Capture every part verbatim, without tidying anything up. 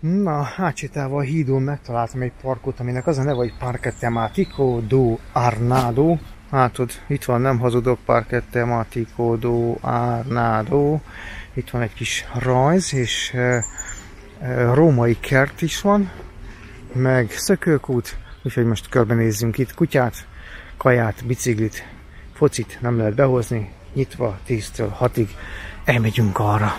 Na, átsétálva a hídon megtaláltam egy parkot, aminek az a neve, hogy Parque Temático do Arnado. Látod, itt van, nem hazudok, Parque Temático do Arnado. Itt van egy kis rajz, és e, e, római kert is van, meg szökőkút, úgyhogy most körbenézzünk itt kutyát, kaját, biciklit, focit nem lehet behozni, nyitva tíztől hatig, elmegyünk arra.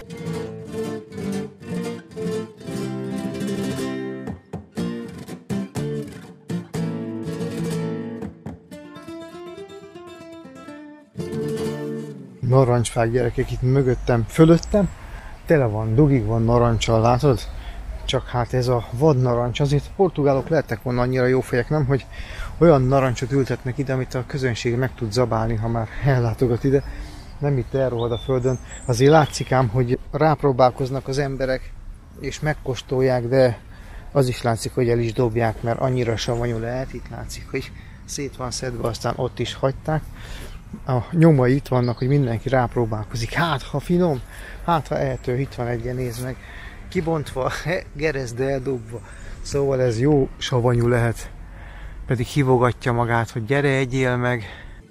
Narancsfák, gyerekek, itt mögöttem, fölöttem, tele van, dugig van narancsal, látod? Csak hát ez a vad narancs, azért a portugálok lehettek volna annyira jó fejek, nem? Hogy olyan narancsot ültetnek ide, amit a közönség meg tud zabálni, ha már ellátogat ide. Nem itt elrohad a földön. Azért látszik ám, hogy rápróbálkoznak az emberek, és megkóstolják, de az is látszik, hogy el is dobják, mert annyira savanyú lehet. Itt látszik, hogy szét van szedve, aztán ott is hagyták. A nyomai itt vannak, hogy mindenki rápróbálkozik. Hát, ha finom, hát, ha ehető, itt van egy, nézd meg. Kibontva, gerezde eldobva. Szóval ez jó savanyú lehet. Pedig hívogatja magát, hogy gyere, egyél meg.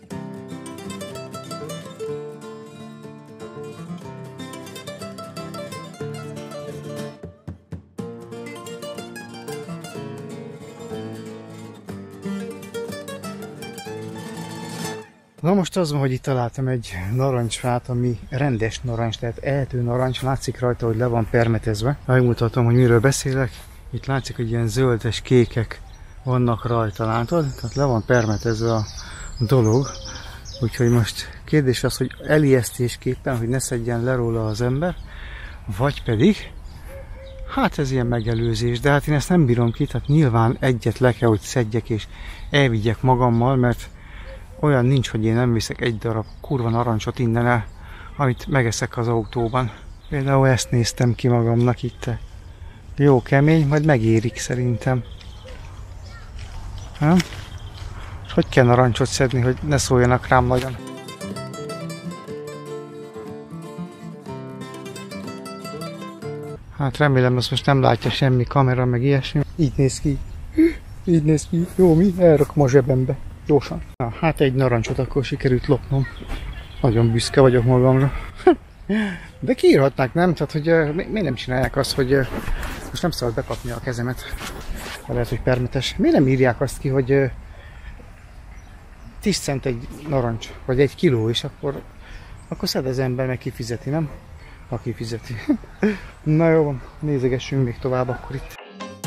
Na most az van, hogy itt találtam egy narancsfát, ami rendes narancs, tehát ehető narancs, látszik rajta, hogy le van permetezve. Megmutatom, hogy miről beszélek. Itt látszik, hogy ilyen zöldes kékek vannak rajta, látod? Tehát le van permetezve a dolog. Úgyhogy most kérdés az, hogy elijesztésképpen, hogy ne szedjen le róla az ember, vagy pedig, hát ez ilyen megelőzés, de hát én ezt nem bírom ki, tehát nyilván egyet le kell, hogy szedjek és elvigyek magammal, mert olyan nincs, hogy én nem viszek egy darab kurva narancsot innen el, amit megeszek az autóban. Például ezt néztem ki magamnak itt. Jó kemény, majd megérik szerintem. Ha? Hogy kell narancsot szedni, hogy ne szóljanak rám nagyon? Hát remélem, azt most nem látja semmi kamera, meg ilyesmi. Így néz ki. Így néz ki. Jó, mi? Elrakom a zsebembe. Gyorsan. Na, hát egy narancsot akkor sikerült lopnom. Nagyon büszke vagyok magamra. De kiírhatnák, nem? Tehát, hogy uh, mi, miért nem csinálják azt, hogy uh, most nem szabad bekapni a kezemet. Lehet, hogy permetes. Miért nem írják azt ki, hogy uh, tíz cent egy narancs, vagy egy kiló, és akkor, akkor szed az ember, meg kifizeti, nem? Ha kifizeti. Na jó van, nézegessünk még tovább akkor itt.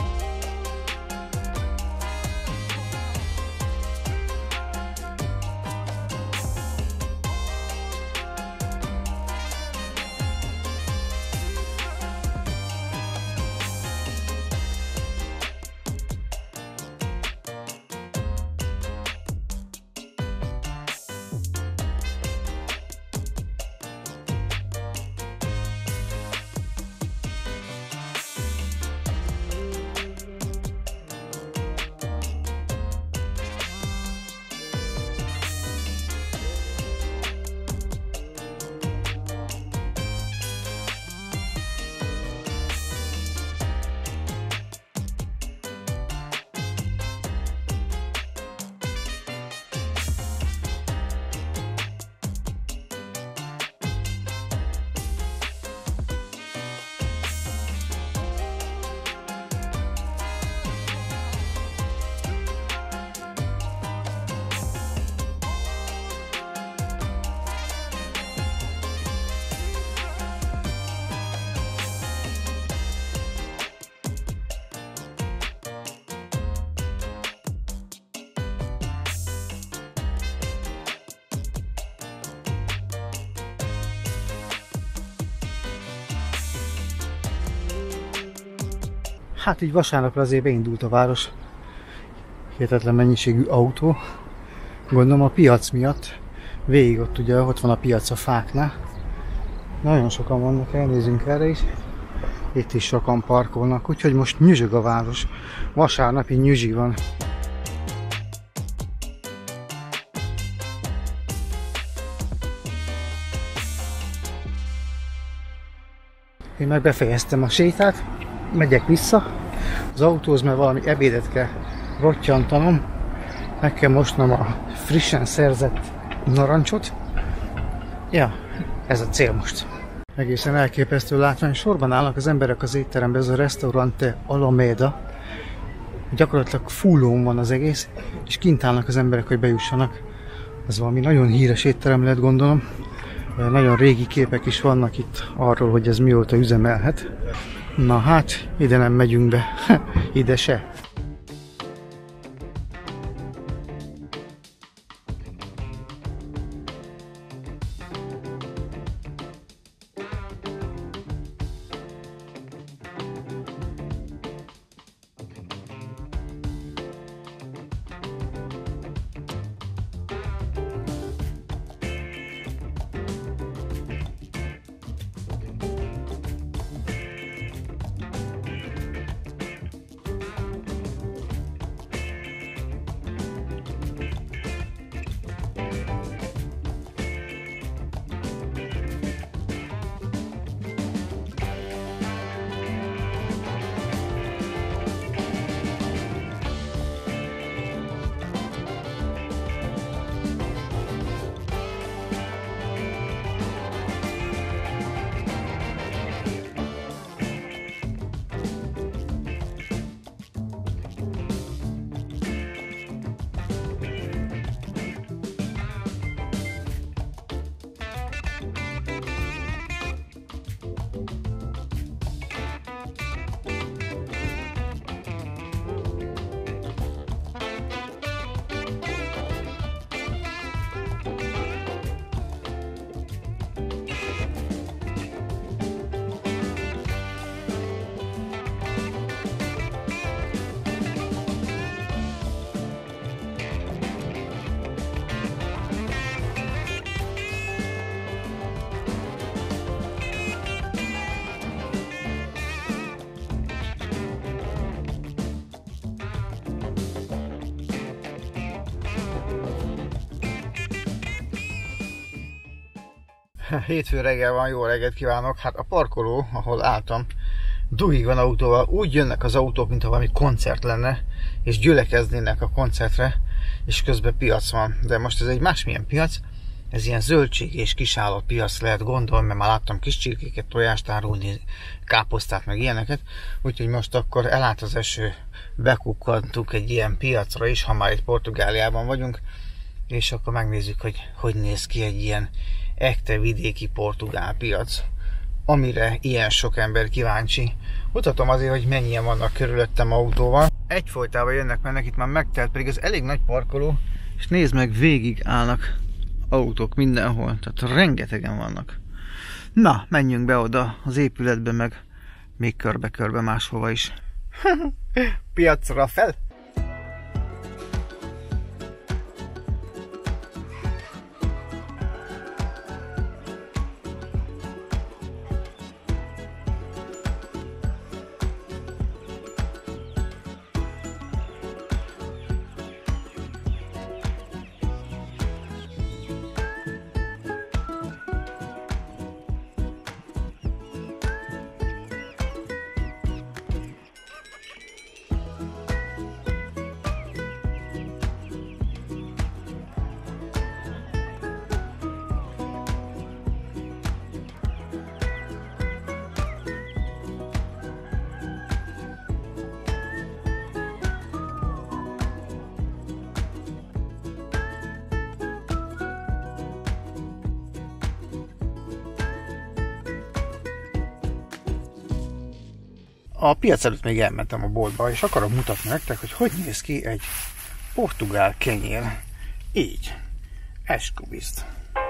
Hát így vasárnapra azért beindult a város. Hihetetlen mennyiségű autó. Gondolom a piac miatt. Végig ott ugye, ott van a piac a fáknál. Nagyon sokan vannak, elnézünk erre is. Itt is sokan parkolnak, úgyhogy most nyüzsög a város. Vasárnapi nyüzsi van. Én meg befejeztem a sétát. megyek vissza az autóhoz, mert valami ebédet kell rottyantanom. Meg kell mosnom a frissen szerzett narancsot. Ja, ez a cél most. Egészen elképesztő látvány. Sorban állnak az emberek az étteremben, ez a Restaurante Alameda. Gyakorlatilag fullón van az egész, és kint állnak az emberek, hogy bejussanak. Ez valami nagyon híres étterem lehet, gondolom. Nagyon régi képek is vannak itt arról, hogy ez mióta üzemelhet. Na hát, ide nem megyünk be. Ide se. Hétfő reggel van, jó reggelt kívánok! Hát a parkoló, ahol álltam, dugig van autóval, úgy jönnek az autók, mintha valami koncert lenne, és gyülekeznének a koncertre, és közben piac van. De most ez egy másmilyen piac, ez ilyen zöldség és kisállat piac lehet gondolni, mert már láttam kis csirkéket, tojást árulni, káposztát, meg ilyeneket. Úgyhogy most akkor elállt az eső, bekukkantunk egy ilyen piacra is, ha már itt Portugáliában vagyunk, és akkor megnézzük, hogy hogy néz ki egy ilyen ekte vidéki portugál piac, amire ilyen sok ember kíváncsi. Mutatom azért, hogy mennyien vannak körülöttem autóval. Egyfolytában jönnek, mennek, itt már megtelt, pedig ez elég nagy parkoló, és nézd meg, végig állnak autók mindenhol, tehát rengetegen vannak. Na, menjünk be oda az épületbe, meg még körbe-körbe máshova is. Piacra fel! A piac előtt még elmentem a boltba, és akarom mutatni nektek, hogy hogy néz ki egy portugál kenyér. Így. Eskubiszt.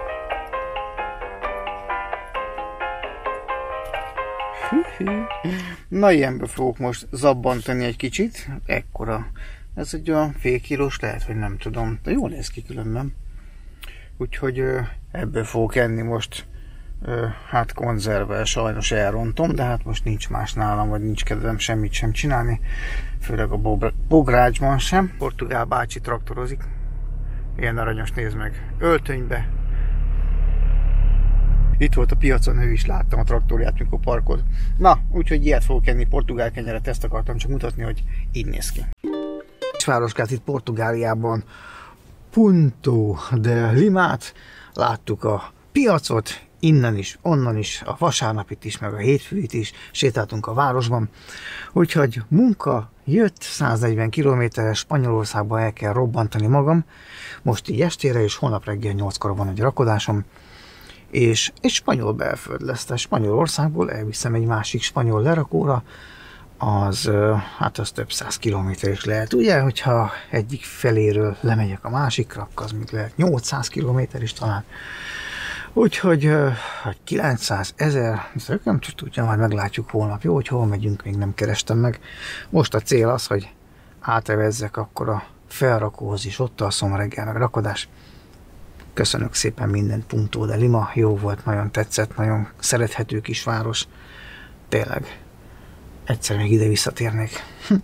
Na, ilyenből fogok most zabbantani egy kicsit. Ekkora. Ez egy olyan fél kilós, lehet, hogy nem tudom. De jól néz ki különben. Úgyhogy ebből fogok enni most. Hát konzervvel sajnos elrontom, de hát most nincs más nálam, vagy nincs kedvem semmit sem csinálni, főleg a bográcsban sem. Portugál bácsi traktorozik, ilyen aranyos, nézd meg, öltönybe, Itt volt a piacon, ő is láttam a traktorját, mikor parkolt. Na, úgyhogy ilyet fogok enni, portugál kenyeret, ezt akartam csak mutatni, hogy így néz ki. Városkát itt Portugáliában, Punta de Limát, láttuk a piacot, innen is, onnan is, a vasárnapit is, meg a hétfőit is, sétáltunk a városban. Úgyhogy munka jött, száznegyven kilométeres, Spanyolországba el kell robbantani magam, most így estére, és holnap reggel nyolckor van egy rakodásom, és egy spanyol belföld lesz, tehát Spanyolországból elviszem egy másik spanyol lerakóra, az, hát az több száz kilométer is lehet, ugye, hogyha egyik feléről lemegyek a másikra, akkor az még lehet nyolcszáz kilométer is talán. Úgyhogy kilencszáz, ezer, nem tudja, majd meglátjuk holnap, jó, hogy hol megyünk, még nem kerestem meg. Most a cél az, hogy átevezzek akkor a felrakóhoz is, ott alszom reggel, meg rakodás. Köszönök szépen mindent, Punta de Lima, jó volt, nagyon tetszett, nagyon szerethető kis város, tényleg. Egyszer még ide visszatérnék.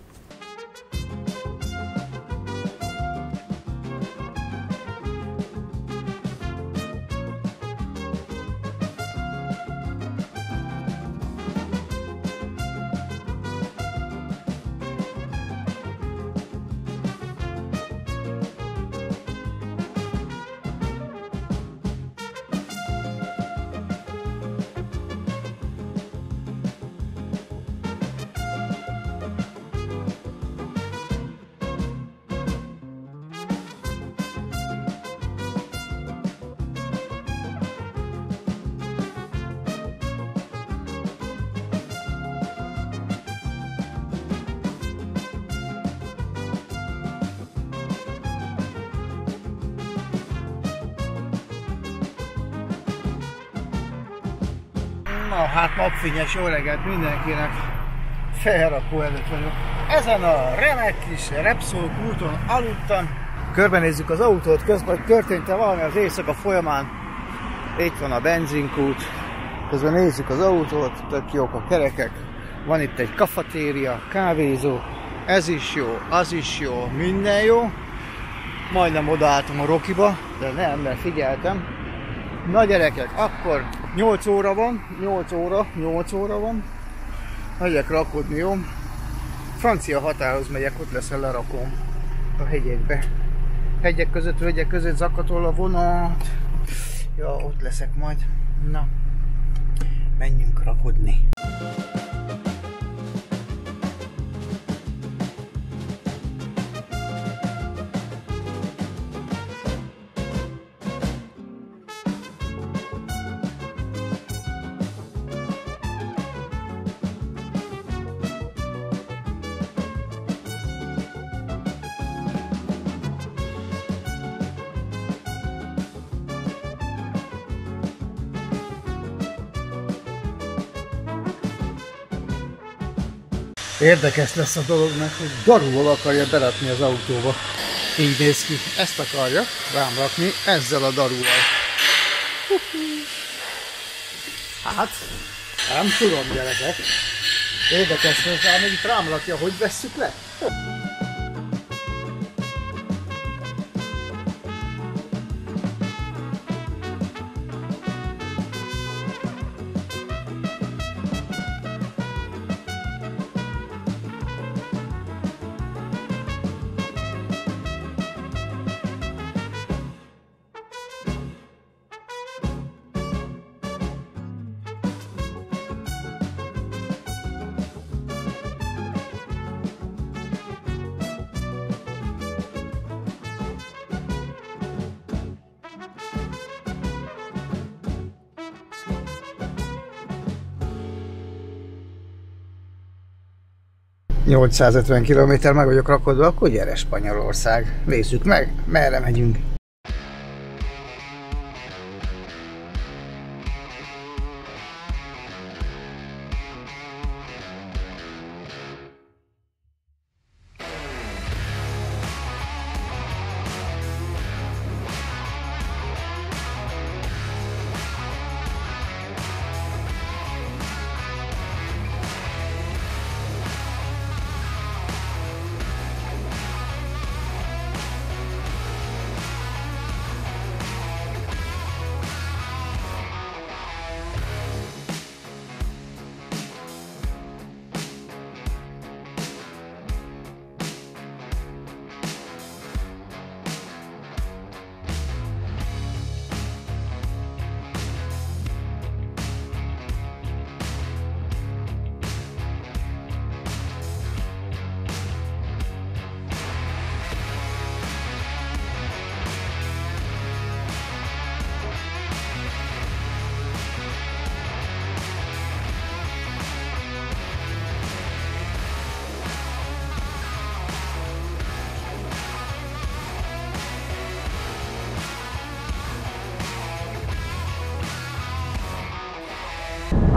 Na hát napfényes jó reggelt mindenkinek, felrakó előtt vagyok. Ezen a remek kis Repsol úton aludtam. Körbenézzük az autót, közben történt-e valami az éjszaka folyamán. Itt van a benzinkút, közben nézzük az autót, tök jók a kerekek. Van itt egy kafatéria, kávézó, ez is jó, az is jó, minden jó. Majdnem odaálltam a Rockyba, de nem, mert figyeltem. Na gyerekek, akkor nyolc óra van, nyolc óra, nyolc óra van. Megyek rakodni, jó? Francia határhoz megyek, ott lesz a lerakóm a hegyekbe. Hegyek között, hegyek között zakatol a vonat. Ja, ott leszek majd. Na, menjünk rakodni. Érdekes lesz a dolognak, hogy darúval akarja berakni az autóba. Így néz ki. Ezt akarja rám rakni ezzel a darúval. Hát, nem tudom, gyerekek. Érdekes lesz, hogy itt rám rakja, hogy vesszük le? nyolcszázötven kilométer meg vagyok rakodva, akkor gyere Spanyolország. Nézzük meg, merre megyünk.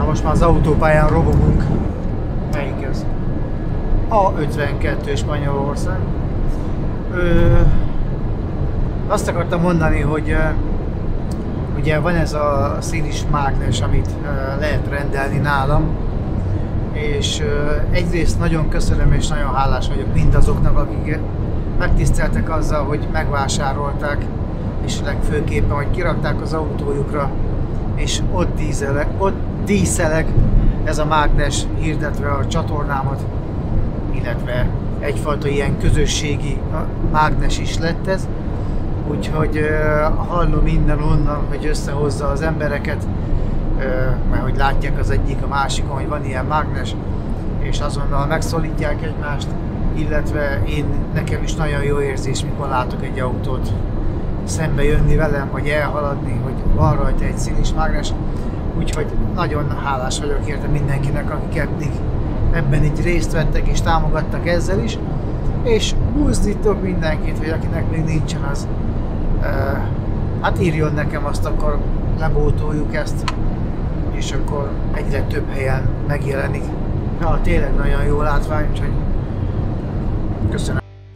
most már az autópályán robogunk. Melyik ez? A ötvenkettő Spanyolország. Ö, azt akartam mondani, hogy ö, ugye van ez a színis mágnes, amit ö, lehet rendelni nálam, és ö, egyrészt nagyon köszönöm és nagyon hálás vagyok mindazoknak, akik megtiszteltek azzal, hogy megvásárolták, és legfőképpen, hogy kirakták az autójukra, és ott dízelek, ott díszelek ez a mágnes hirdetve a csatornámat, illetve egyfajta ilyen közösségi mágnes is lett ez. Úgyhogy uh, hallom innen onnan, hogy összehozza az embereket, uh, mert hogy látják az egyik a másikon, hogy van ilyen mágnes, és azonnal megszólítják egymást, illetve én, nekem is nagyon jó érzés, mikor látok egy autót szembe jönni velem, vagy elhaladni, hogy van rajta egy színis mágnes. Úgyhogy nagyon hálás vagyok érte mindenkinek, akik eddig ebben így részt vettek és támogattak ezzel is. És buzdítok mindenkit, hogy akinek még nincsen, az uh, hát írjon nekem, azt akkor lebótoljuk ezt, és akkor egyre több helyen megjelenik. Ja, tényleg nagyon jó látvány, úgyhogy köszönöm.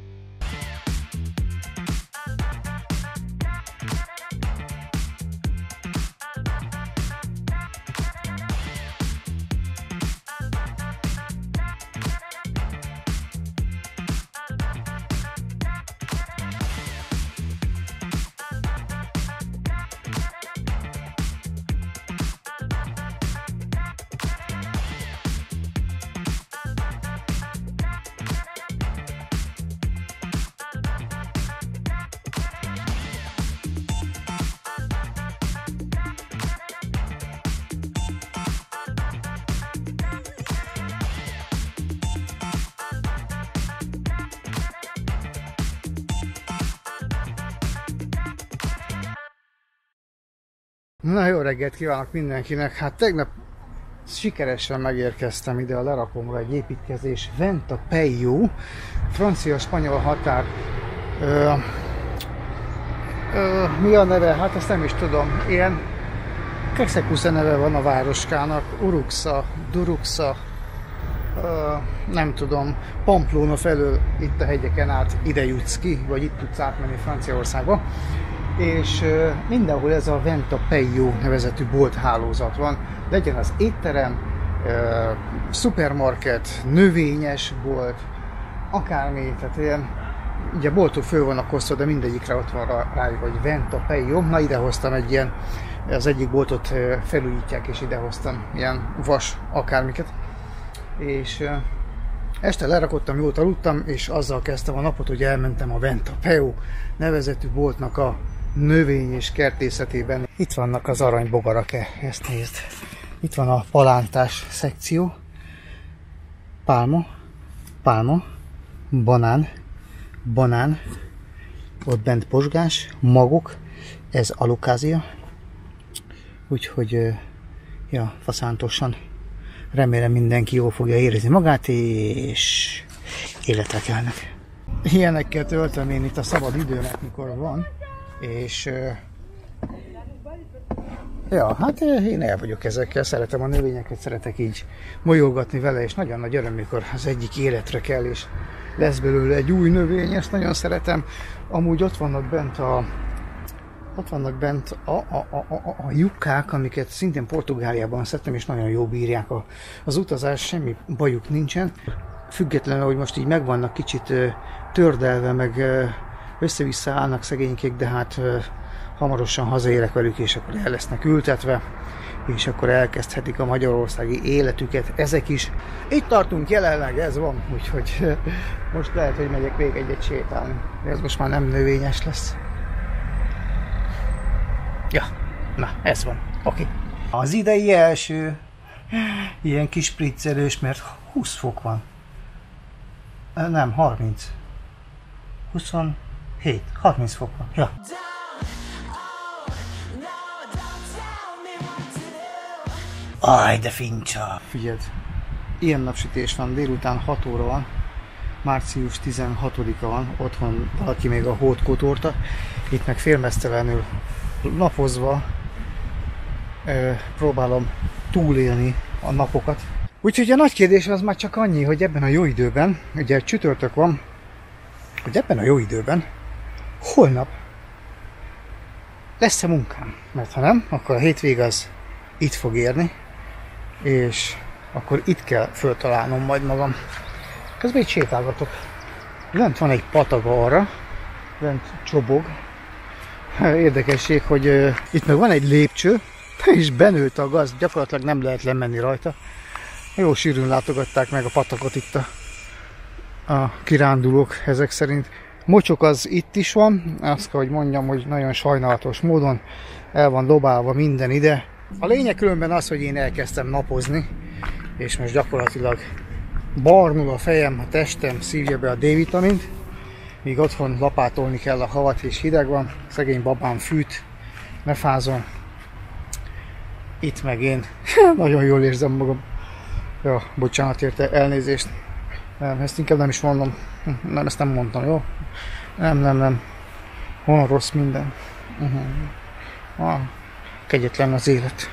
Na, jó reggelt kívánok mindenkinek! Hát tegnap sikeresen megérkeztem ide a lerakomra, egy építkezés Venta Peio, francia-spanyol határ. Ö, ö, mi a neve? Hát ezt nem is tudom. Ilyen Kexekusze neve van a városkának, Uruxa, Duruxa, ö, nem tudom, Pamplona felől itt a hegyeken át ide jutsz ki, vagy itt tudsz átmenni Franciaországba. És uh, mindenhol ez a Venta Peio nevezetű bolthálózat van, legyen az étterem, uh, szupermarket, növényes bolt, akármi, tehát ilyen, ugye boltok föl vannak osztva, de mindegyikre ott van rájuk, hogy Venta Peio. Na, idehoztam egy ilyen, az egyik boltot uh, felújítják, és idehoztam ilyen vas akármiket, és uh, este lerakottam, jól aludtam, és azzal kezdtem a napot, hogy elmentem a Venta Peio nevezetű boltnak a növény és kertészetében. Itt vannak az aranybogarak, ezt nézd. Itt van a palántás szekció. Pálma, pálma, banán, banán, ott bent pozsgás, magok, ez alokázia. Úgyhogy, ja, faszántosan. Remélem mindenki jól fogja érezni magát, és életre kelnek. Ilyenekkel töltöm én itt a szabad időmet, mikor van, és ja, hát én el vagyok ezekkel, szeretem a növényeket, szeretek így molyolgatni vele, és nagyon nagy öröm, mikor az egyik életre kell, és lesz belőle egy új növény, ezt nagyon szeretem. Amúgy ott vannak bent a Ott vannak bent a, a, a, a, a jukkák, amiket szintén Portugáliában szedtem, és nagyon jó bírják a, az utazás, semmi bajuk nincsen. Függetlenül, hogy most így meg vannak kicsit tördelve, meg össze-vissza állnak szegénykék, de hát hamarosan hazaérek velük, és akkor el lesznek ültetve, és akkor elkezdhetik a magyarországi életüket ezek is. Itt tartunk jelenleg, ez van, úgyhogy most lehet, hogy megyek még egyet sétálni, de ez most már nem növényes lesz. Ja, na, ez van. Oké. Okay. Az idei első ilyen kis spriccelős, mert húsz fok van. Nem, harminc. huszonhét, harminc fok van. Ja. Aj, de fincsa. Figyeld, ilyen napsütés van, délután hat óra van. március tizenhatodika van, otthon valaki még a hót kotorta. Itt meg félmeztelenül napozva ö, próbálom túlélni a napokat. Úgyhogy a nagy kérdés az már csak annyi, hogy ebben a jó időben, ugye csütörtök van, hogy ebben a jó időben holnap lesz-e munkám. Mert ha nem, akkor a hétvége az itt fog érni, és akkor itt kell föltalálnom majd magam. Közben itt sétálgatok. Lent van egy patak arra, lent csobog. Érdekesség, hogy uh, itt meg van egy lépcső, és benőtt a gaz, gyakorlatilag nem lehet lemenni rajta. Jó sűrűn látogatták meg a patakot itt a, a kirándulók ezek szerint. Mocsok az itt is van, azt kell, hogy mondjam, hogy nagyon sajnálatos módon el van dobálva minden ide. A lényeg különben az, hogy én elkezdtem napozni, és most gyakorlatilag barnul a fejem, a testem szívja be a D-vitamint, míg otthon lapátolni kell a havat és hideg van, szegény babám fűt, ne fázom. Itt meg én nagyon jól érzem magam. Ja, bocsánat érte, elnézést. Nem, ezt inkább nem is mondom. Nem, ezt nem mondtam, jó? Nem, nem, nem. Van rossz minden. Uh-huh. Ah, kegyetlen az élet.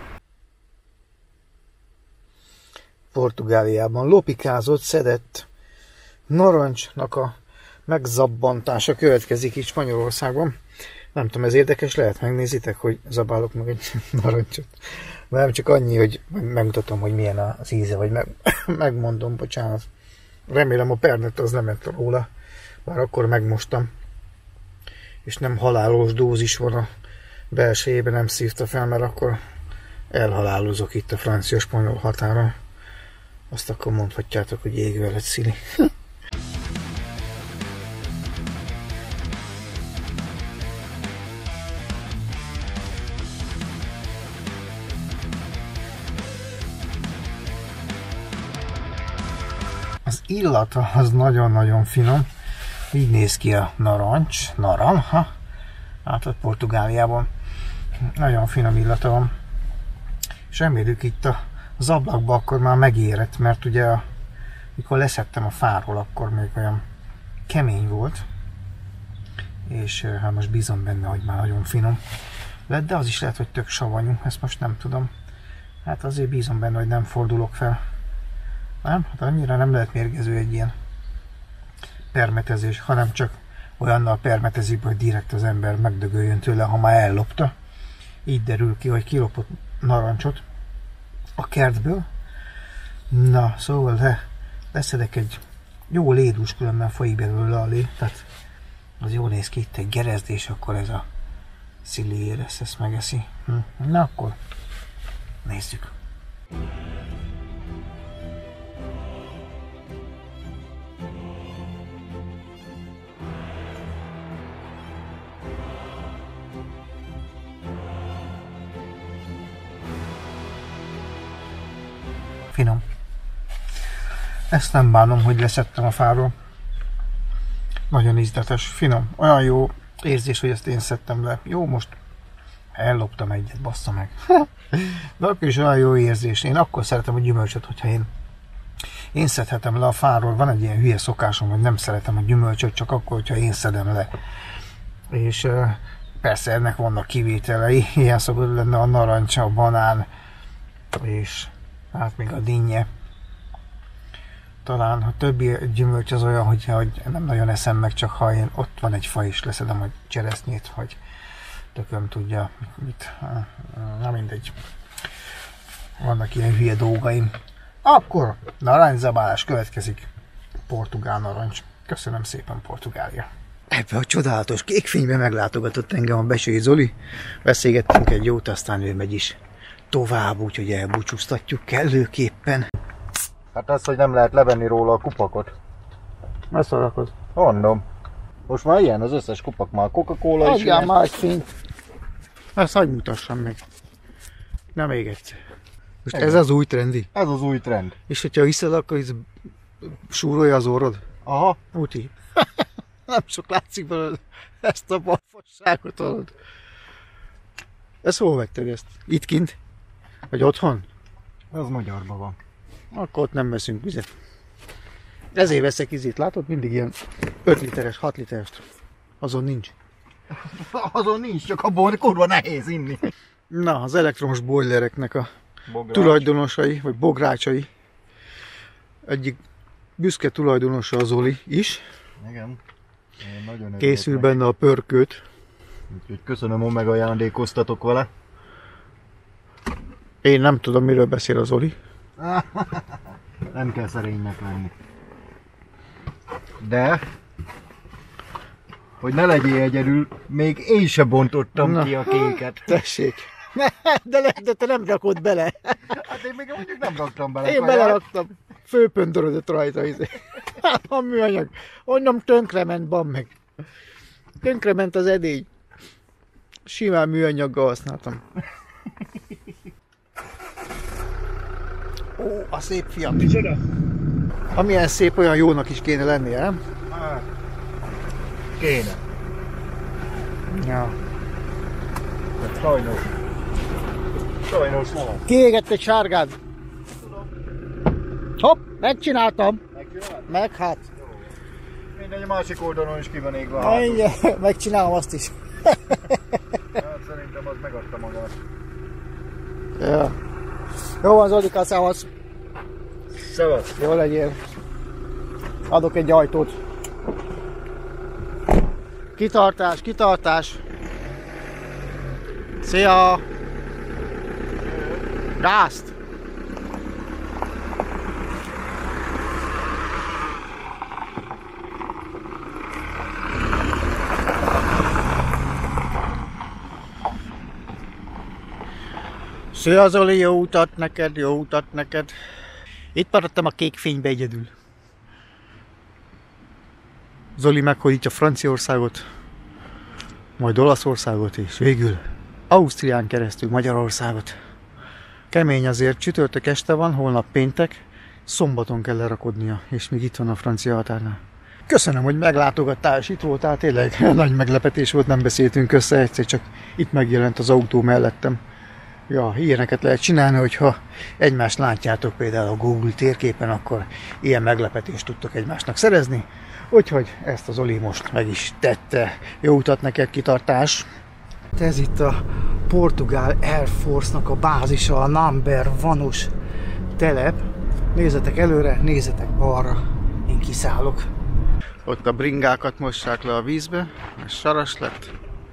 Portugáliában lopikázott, szedett narancsnak a megzabbantása következik itt Spanyolországban. Nem tudom, ez érdekes, lehet megnézitek, hogy zabálok meg egy narancsot. Nem csak annyi, hogy megmutatom, hogy milyen az íze, vagy meg, megmondom, bocsánat. Remélem a pernet az nem ment róla, bár akkor megmostam. És nem halálos dózis van a belsejében, nem szívta fel, mert akkor elhalálozok itt a francia-spanyol határon. Azt akkor mondhatjátok, hogy ég veled, Szili. Az illata az nagyon-nagyon finom. Így néz ki a narancs, naran, ha? Hát ott Portugáliában nagyon finom illata van. És reméljük itt az ablakba akkor már megérett, mert ugye a, mikor leszettem a fáról, akkor még olyan kemény volt. És hát most bízom benne, hogy már nagyon finom lett, de az is lehet, hogy tök savanyú, ezt most nem tudom. Hát azért bízom benne, hogy nem fordulok fel. Nem? Hát annyira nem lehet mérgező egy ilyen permetezés, hanem csak olyannal permetezik, hogy direkt az ember megdögöljön tőle, ha már ellopta. Így derül ki, hogy kilopott narancsot a kertből. Na, szóval le, leszedek egy jó lédús, különben folyik belőle a lé, tehát az jól néz ki, itt egy gerezdés, akkor ez a Szili érez, ezt megeszi. Hm. Na akkor nézzük. Finom. Ezt nem bánom, hogy leszettem a fáról. Nagyon ízletes, finom. Olyan jó érzés, hogy ezt én szedtem le. Jó, most elloptam egyet, bassza meg. De akkor is olyan jó érzés. Én akkor szeretem a gyümölcsöt, hogyha én én szedhetem le a fáról. Van egy ilyen hülye szokásom, hogy nem szeretem a gyümölcsöt, csak akkor, hogyha én szedem le. És persze ennek vannak kivételei. Ilyen szokott lenne a narancs, a banán, és hát még a dinnye. Talán a többi gyümölcs az olyan, hogy, hogy nem nagyon eszem meg, csak ha én ott van egy fa és leszedem a cseresznyét, vagy tököm tudja mit. Na mindegy. Vannak ilyen hülye dolgaim. Akkor narancszabálás következik. Portugál narancs. Köszönöm szépen, Portugália. Ebbe a csodálatos kékfénybe meglátogatott engem a Besői Zoli. Beszélgettünk egy jót, aztán ő megy is tovább, úgyhogy elbúcsúztatjuk kellőképpen. Hát az, hogy nem lehet levenni róla a kupakot. Ezt szarakozz. Mondom. Most már ilyen az összes kupak, már Coca-Cola is. Adjál már egy fényt. Ezt hagyj mutassam meg. Na még egyszer. Most igen. Ez az új trendi? Ez az új trend. És hogyha iszed, akkor ez súrolja az orrod? Aha. Úti. Nem sok látszik belőle. Ezt a balfasságot hallod. Ezt hol vetted ezt? Itt kint? Vagy otthon? Ez magyarban van. Akkor ott nem veszünk vizet. Ezért veszek izét, látod? Mindig ilyen öt literes, hat literes. Azon nincs. Azon nincs, csak abból kurva nehéz inni. Na, az elektromos bojlereknek a Bogrács. tulajdonosai, vagy bográcsai. Egyik büszke tulajdonosa az Zoli is. Igen. Én nagyon Készül benne a pörköt. Úgyhogy köszönöm, hogy megajándékoztatok vele. Én nem tudom, miről beszél az Zoli. Nem kell szerénynek lenni. De, hogy ne legyél egyedül, még én se bontottam Na, ki a kéket. Tessék. De, le, de te nem rakod bele. Hát én még mondjuk nem raktam bele. Én beleraktam. Főpöndörödött rajta. Izé. A műanyag. Onnan tönkrement, ban meg. Tönkrement az edény. Simán műanyaggal használtam. Ó, a szép fiam. Micsoda? Amilyen szép, olyan jónak is kéne lennie, nem? Hát, kéne. Ja. De sajnos. Sajnos nem. Kiégett egy sárgád. Hopp, megcsináltam. Megcsinálod? Meg hát. Mindegy, a másik oldalon is ki van égve a hátul. Ennyi, megcsinálom azt is. Hát szerintem az megadta magát. Ja. Jó van, Zolika, szevasz. Szevasz. Jó legyél. Adok egy ajtót. Kitartás, kitartás. Szia! Gázt! Szia Zoli, jó utat neked, jó utat neked. Itt maradtam a kék fénybe egyedül. Zoli meghódítja Franciaországot, majd Olaszországot, és végül Ausztrián keresztül Magyarországot. Kemény azért, csütörtök este van, holnap péntek, szombaton kell lerakodnia, és még itt van a francia határnál. Köszönöm, hogy meglátogattál, és itt voltál, tényleg nagy meglepetés volt, nem beszéltünk össze, egyszer csak itt megjelent az autó mellettem. Ja, ilyeneket lehet csinálni, hogyha egymást látjátok például a Google térképen, akkor ilyen meglepetést tudtok egymásnak szerezni. Úgyhogy ezt az Oli most meg is tette. Jó utat neked, kitartás! Ez itt a portugál Air Force-nak a bázisa, a Number One-os telep. Nézzetek előre, nézzetek balra. Én kiszállok. Ott a bringákat mossák le a vízbe, ez saras lett.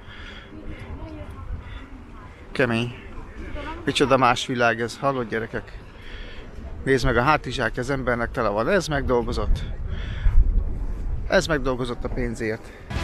Kemény. Micsoda más világ ez, hallod gyerekek? Nézd meg a hátizsák, az embernek tele van, ez megdolgozott. Ez megdolgozott a pénzért.